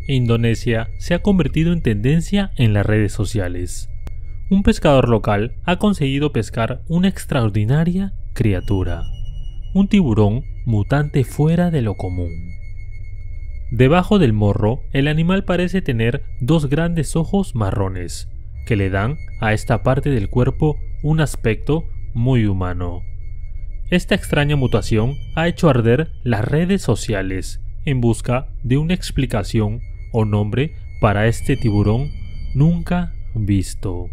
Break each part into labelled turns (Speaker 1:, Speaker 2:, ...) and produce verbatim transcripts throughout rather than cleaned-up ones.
Speaker 1: Indonesia se ha convertido en tendencia en las redes sociales. Un pescador local ha conseguido pescar una extraordinaria criatura, un tiburón mutante fuera de lo común. Debajo del morro, el animal parece tener dos grandes ojos marrones, que le dan a esta parte del cuerpo un aspecto muy humano. Esta extraña mutación ha hecho arder las redes sociales en busca de una explicación o nombre para este tiburón nunca visto.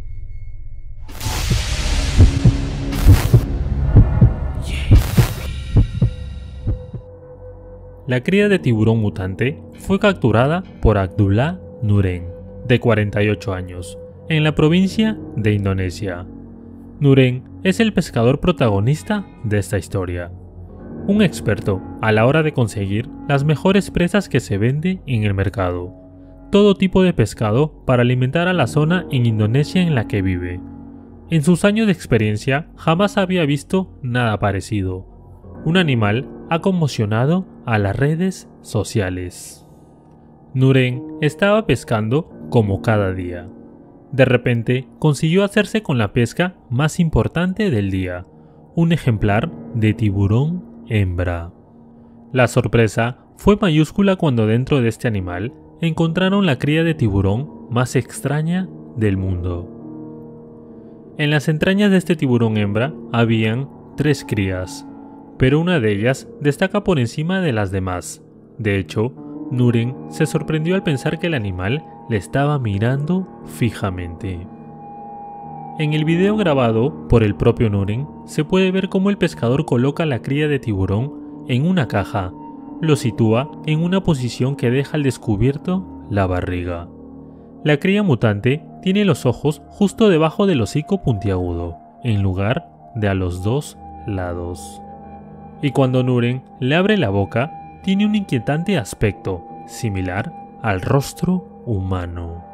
Speaker 1: La cría de tiburón mutante fue capturada por Abdullah Nuren, de cuarenta y ocho años, en la provincia de Indonesia. Nuren es el pescador protagonista de esta historia, un experto a la hora de conseguir las mejores presas que se vende en el mercado, todo tipo de pescado para alimentar a la zona en Indonesia en la que vive. En sus años de experiencia jamás había visto nada parecido. Un animal ha conmocionado a las redes sociales. Nuren estaba pescando como cada día. De repente consiguió hacerse con la pesca más importante del día, un ejemplar de tiburón hembra. La sorpresa fue mayúscula cuando dentro de este animal encontraron la cría de tiburón más extraña del mundo. En las entrañas de este tiburón hembra habían tres crías, pero una de ellas destaca por encima de las demás. De hecho, Nuren se sorprendió al pensar que el animal le estaba mirando fijamente. En el video grabado por el propio Nuren se puede ver cómo el pescador coloca la cría de tiburón en una caja, lo sitúa en una posición que deja al descubierto la barriga. La cría mutante tiene los ojos justo debajo del hocico puntiagudo, en lugar de a los dos lados. Y cuando Nuren le abre la boca, tiene un inquietante aspecto, similar al rostro humano.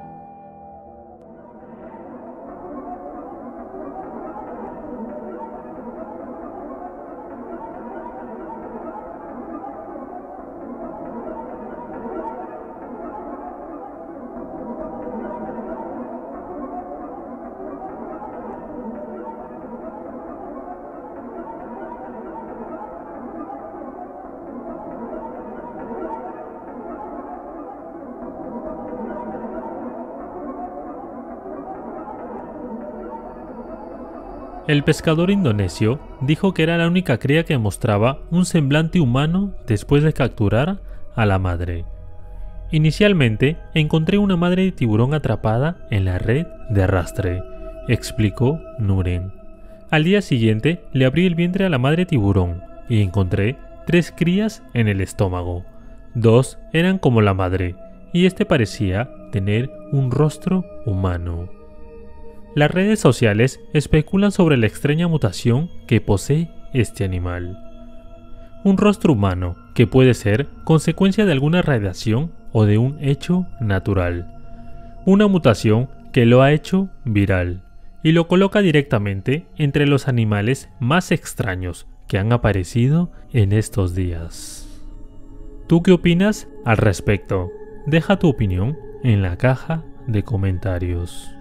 Speaker 1: El pescador indonesio dijo que era la única cría que mostraba un semblante humano después de capturar a la madre. Inicialmente encontré una madre de tiburón atrapada en la red de arrastre, explicó Nuren. Al día siguiente le abrí el vientre a la madre tiburón y encontré tres crías en el estómago. Dos eran como la madre y este parecía tener un rostro humano. Las redes sociales especulan sobre la extraña mutación que posee este animal. Un rostro humano que puede ser consecuencia de alguna radiación o de un hecho natural. Una mutación que lo ha hecho viral y lo coloca directamente entre los animales más extraños que han aparecido en estos días. ¿Tú qué opinas al respecto? Deja tu opinión en la caja de comentarios.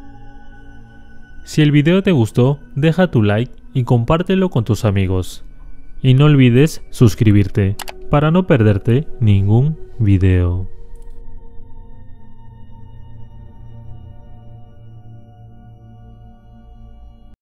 Speaker 1: Si el video te gustó, deja tu like y compártelo con tus amigos. Y no olvides suscribirte para no perderte ningún video.